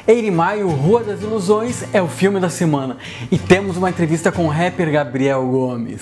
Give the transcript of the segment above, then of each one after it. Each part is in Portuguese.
Eire Maio, Rua das Ilusões é o filme da semana e temos uma entrevista com o rapper Gabriel Gomes.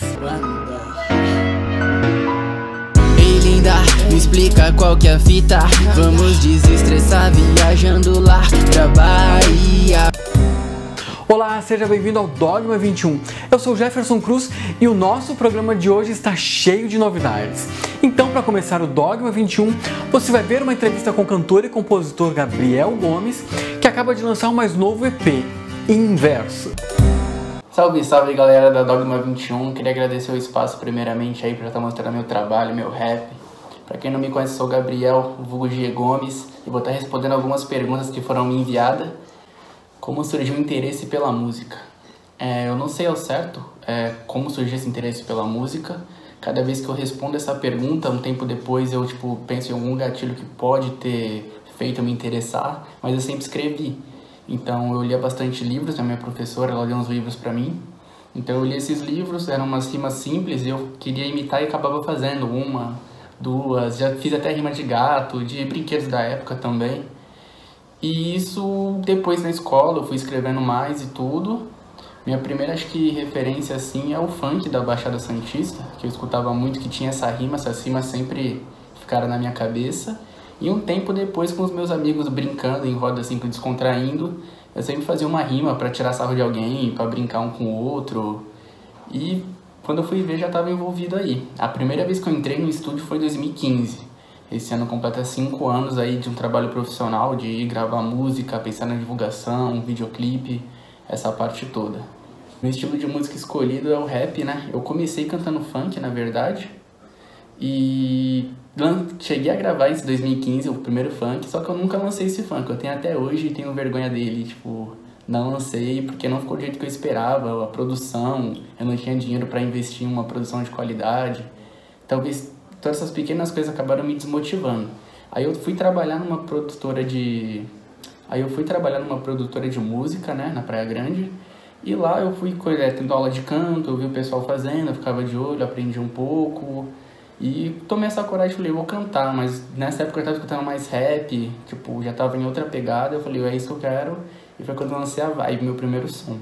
Ei linda, me explica qual que é a fita. Vamos desestressar viajando lá pra Bahia. Olá, seja bem-vindo ao Dogma 21. Eu sou Jefferson Cruz e o nosso programa de hoje está cheio de novidades. Então, para começar o Dogma 21, você vai ver uma entrevista com o cantor e compositor Gabriel Gomes, que acaba de lançar o mais novo EP, Inverso. Salve, salve galera da Dogma 21, queria agradecer o espaço primeiramente aí para estar mostrando meu trabalho, meu rap. Para quem não me conhece, sou o Gabriel, vulgo G. Gomes, e vou estar respondendo algumas perguntas que foram me enviadas. Como surgiu o interesse pela música? Eu não sei ao certo como surgiu esse interesse pela música. Cada vez que eu respondo essa pergunta, um tempo depois eu penso em algum gatilho que pode ter feito eu me interessar, mas eu sempre escrevi. Então eu lia bastante livros, a minha professora ela deu uns livros para mim. Então eu li esses livros, eram umas rimas simples e eu queria imitar e acabava fazendo uma, duas, já fiz até rima de gato, de brinquedos da época também. E isso depois na escola eu fui escrevendo mais e tudo. Minha primeira acho que referência assim é o funk da Baixada Santista, que eu escutava muito, que tinha essas rimas sempre ficaram na minha cabeça. E um tempo depois, com os meus amigos brincando em roda assim, descontraindo, eu sempre fazia uma rima para tirar sarro de alguém, para brincar um com o outro. E quando eu fui ver já estava envolvido aí. A primeira vez que eu entrei no estúdio foi em 2015. Esse ano completa 5 anos aí de um trabalho profissional, de ir gravar música, pensar na divulgação, videoclipe, essa parte toda. Meu estilo de música escolhido é o rap, né? Eu comecei cantando funk, na verdade, e cheguei a gravar esse 2015, o primeiro funk, só que eu nunca lancei esse funk. Eu tenho até hoje e tenho vergonha dele, não lancei porque não ficou do jeito que eu esperava, a produção, eu não tinha dinheiro para investir em uma produção de qualidade. Talvez todas essas pequenas coisas acabaram me desmotivando. Aí eu fui trabalhar numa produtora de música, né, na Praia Grande. E lá eu fui tendo aula de canto, eu vi o pessoal fazendo, eu ficava de olho, aprendi um pouco. E tomei essa coragem e falei, eu vou cantar, mas nessa época eu tava escutando mais rap, já tava em outra pegada, eu falei, é isso que eu quero. E foi quando eu lancei a Vibe, meu primeiro som.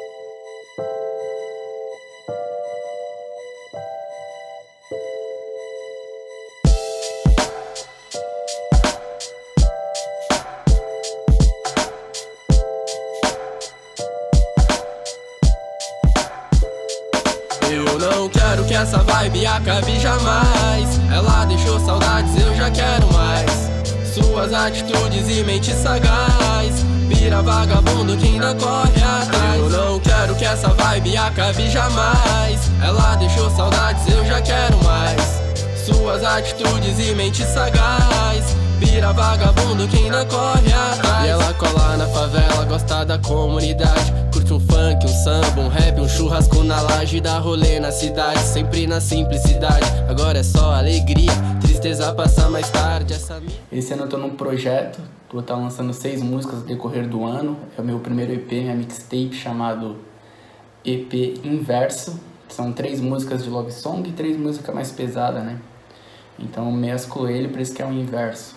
Eu não quero que essa vibe acabe jamais. Ela deixou saudades, eu já quero mais. Suas atitudes e mente sagaz, vira vagabundo que ainda corre atrás. Eu não quero que essa vibe acabe jamais. Ela deixou saudades, eu já quero mais. Suas atitudes e mente sagaz, vira vagabundo que ainda corre atrás. E ela cola na favela, gosta da comunidade, curte um funk, um samba, um rap, um churrasco na laje, dá rolê na cidade, sempre na simplicidade. Agora é só alegria, tristeza passa mais tarde. Esse ano eu tô num projeto, vou estar lançando 6 músicas no decorrer do ano. É o meu primeiro EP, minha mixtape, chamado EP Inverso. São 3 músicas de love song e 3 músicas mais pesadas, né? Então eu mesclo ele, por isso que é o inverso.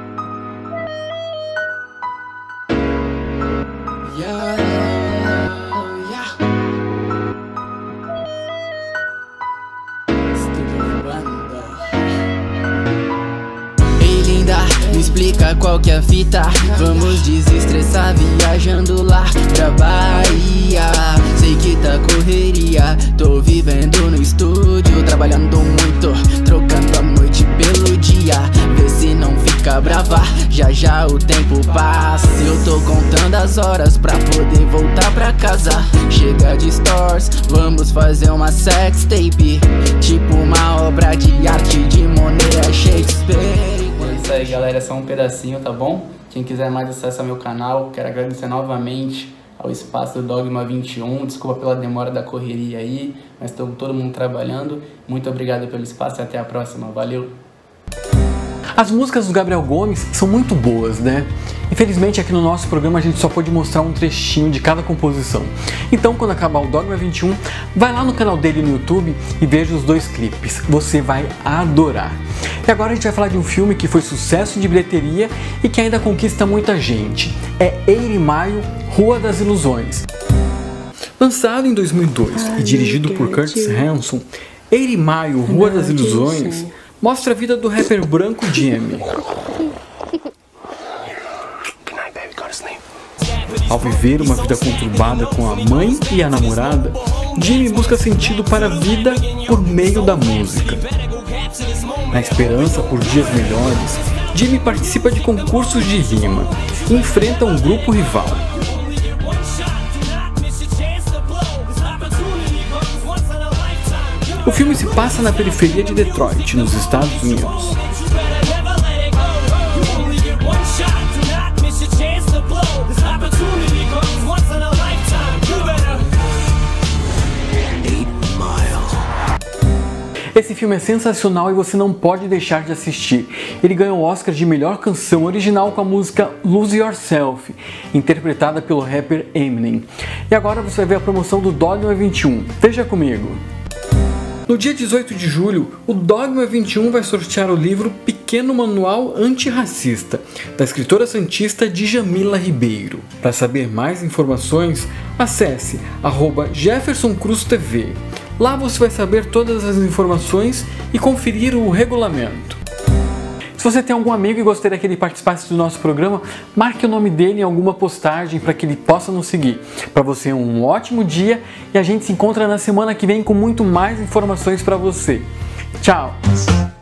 Ei linda, me explica qual que é a fita. Vamos desestressar viajando lá pra Bahia. Sei que tá correria, tô vivendo no estúdio, trabalhando muito, trocando a noite pelo dia. Vê se não fica brava, já já o tempo passa. Eu tô contando as horas pra poder voltar pra casa. Chega de stores, vamos fazer uma sex tape, tipo uma obra de arte de Monet a Shakespeare. É isso aí galera, é só um pedacinho, tá bom? Quem quiser mais acessa meu canal, quero agradecer novamente ao espaço do Dogma 21, desculpa pela demora da correria aí, mas estamos todo mundo trabalhando. Muito obrigado pelo espaço e até a próxima, valeu! As músicas do Gabriel Gomes são muito boas, né? Infelizmente aqui no nosso programa a gente só pôde mostrar um trechinho de cada composição. Então quando acabar o Dogma 21, vai lá no canal dele no YouTube e veja os 2 clipes. Você vai adorar. E agora a gente vai falar de um filme que foi sucesso de bilheteria e que ainda conquista muita gente. É Eire Maio, Rua das Ilusões. Lançado em 2002 e dirigido por Curtis Hanson, Eire Maio, Rua das Ilusões mostra a vida do rapper branco Jimmy. Ao viver uma vida conturbada com a mãe e a namorada, Jimmy busca sentido para a vida por meio da música. Na esperança por dias melhores, Jimmy participa de concursos de rima e enfrenta um grupo rival. O filme se passa na periferia de Detroit, nos Estados Unidos. Esse filme é sensacional e você não pode deixar de assistir. Ele ganhou o Oscar de melhor canção original com a música Lose Yourself, interpretada pelo rapper Eminem. E agora você vai ver a promoção do Dogma 21. Veja comigo. No dia 18 de julho, o Dogma 21 vai sortear o livro Pequeno Manual Antirracista, da escritora santista Djamila Ribeiro. Para saber mais informações, acesse @JeffersonCruzTV. Lá você vai saber todas as informações e conferir o regulamento. Se você tem algum amigo e gostaria que ele participasse do nosso programa, marque o nome dele em alguma postagem para que ele possa nos seguir. Para você um ótimo dia e a gente se encontra na semana que vem com muito mais informações para você. Tchau!